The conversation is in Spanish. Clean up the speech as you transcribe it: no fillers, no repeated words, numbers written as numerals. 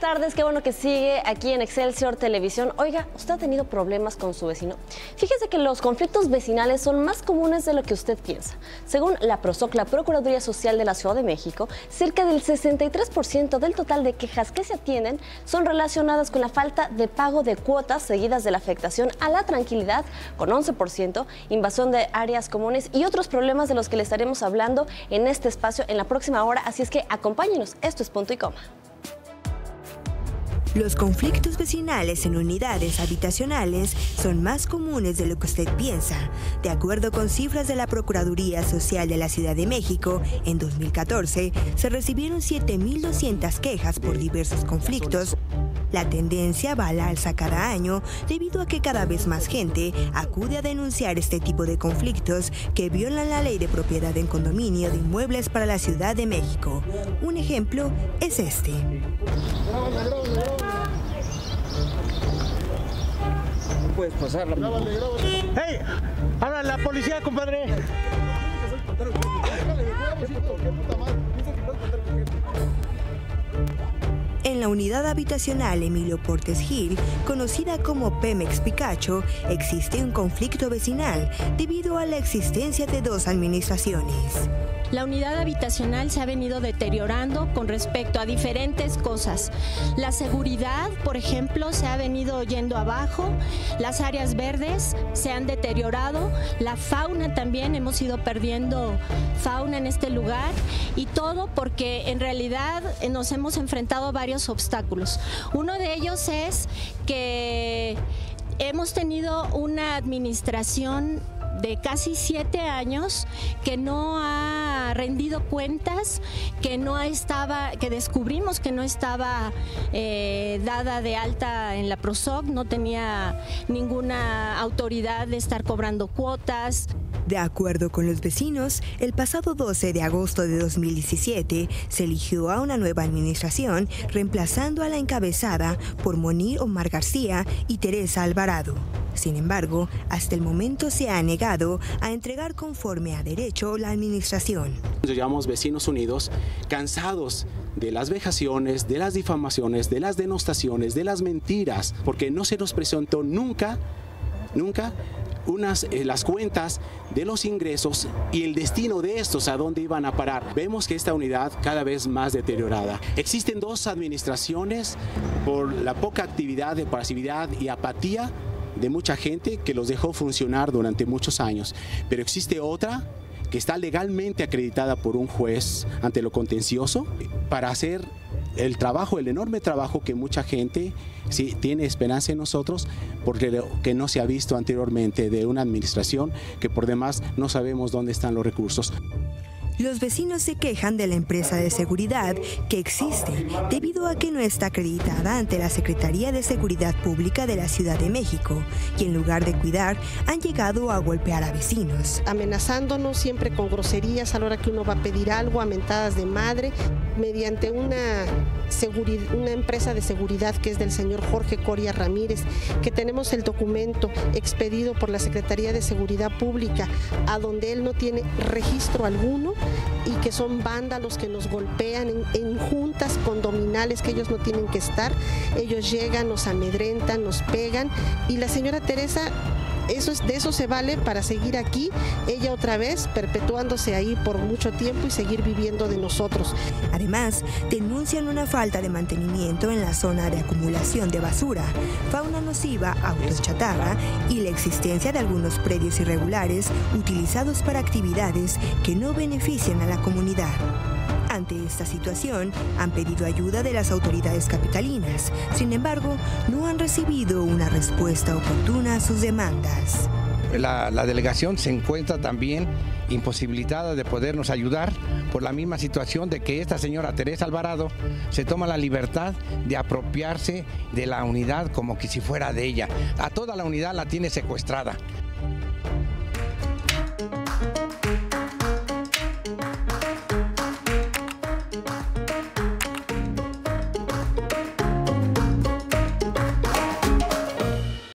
tardes, qué bueno que sigue aquí en Excelsior Televisión. Oiga, ¿usted ha tenido problemas con su vecino? Fíjese que los conflictos vecinales son más comunes de lo que usted piensa. Según la PROSOC, la Procuraduría Social de la Ciudad de México, cerca del 63% del total de quejas que se atienden son relacionadas con la falta de pago de cuotas seguidas de la afectación a la tranquilidad, con 11%, invasión de áreas comunes y otros problemas de los que le estaremos hablando en este espacio en la próxima hora. Así es que acompáñenos, esto es Punto y Coma. Los conflictos vecinales en unidades habitacionales son más comunes de lo que usted piensa. De acuerdo con cifras de la Procuraduría Social de la Ciudad de México, en 2014 se recibieron 7.200 quejas por diversos conflictos. La tendencia va al alza cada año debido a que cada vez más gente acude a denunciar este tipo de conflictos que violan la ley de propiedad en condominio de inmuebles para la Ciudad de México. Un ejemplo es este. No puedes pasarla. ¡Hey! ¡Habla la policía, compadre! En la unidad habitacional Emilio Portes Gil, conocida como Pemex Picacho, existe un conflicto vecinal debido a la existencia de dos administraciones. La unidad habitacional se ha venido deteriorando con respecto a diferentes cosas. La seguridad, por ejemplo, se ha venido yendo abajo, las áreas verdes se han deteriorado, la fauna también, hemos ido perdiendo fauna en este lugar, y todo porque en realidad nos hemos enfrentado a varios obstáculos. Uno de ellos es que hemos tenido una administración de casi 7 años que no ha rendido cuentas, que descubrimos que no estaba dada de alta en la PROSOC, no tenía ninguna autoridad de estar cobrando cuotas. De acuerdo con los vecinos, el pasado 12 de agosto de 2017 se eligió a una nueva administración, reemplazando a la encabezada por Monir Omar García y Teresa Alvarado. Sin embargo, hasta el momento se ha negado a entregar conforme a derecho la administración. Nos llamamos Vecinos Unidos, cansados de las vejaciones, de las difamaciones, de las denostaciones, de las mentiras, porque no se nos presentó nunca las cuentas de los ingresos y el destino de estos, a dónde iban a parar. Vemos que esta unidad cada vez más deteriorada. Existen dos administraciones por la poca actividad de pasividad y apatía de mucha gente que los dejó funcionar durante muchos años, pero existe otra que está legalmente acreditada por un juez ante lo contencioso para hacer el trabajo, el enorme trabajo que mucha gente sí tiene esperanza en nosotros, porque que no se ha visto anteriormente de una administración que por demás no sabemos dónde están los recursos. Los vecinos se quejan de la empresa de seguridad que existe debido a que no está acreditada ante la Secretaría de Seguridad Pública de la Ciudad de México y en lugar de cuidar han llegado a golpear a vecinos. Amenazándonos siempre con groserías a la hora que uno va a pedir algo, a mentadas de madre, mediante una empresa de seguridad que es del señor Jorge Coria Ramírez, que tenemos el documento expedido por la Secretaría de Seguridad Pública, a donde él no tiene registro alguno, y que son vándalos que nos golpean en juntas condominales que ellos no tienen que estar. Ellos llegan, nos amedrentan, nos pegan, y la señora Teresa de eso se vale para seguir aquí, ella otra vez perpetuándose ahí por mucho tiempo y seguir viviendo de nosotros. Además, denuncian una falta de mantenimiento en la zona de acumulación de basura, fauna nociva, autos chatarra y la existencia de algunos predios irregulares utilizados para actividades que no benefician a la comunidad. Ante esta situación, han pedido ayuda de las autoridades capitalinas. Sin embargo, no han recibido una respuesta oportuna a sus demandas. La delegación se encuentra también imposibilitada de podernos ayudar por la misma situación de que esta señora Teresa Alvarado se toma la libertad de apropiarse de la unidad como que si fuera de ella. A toda la unidad la tiene secuestrada.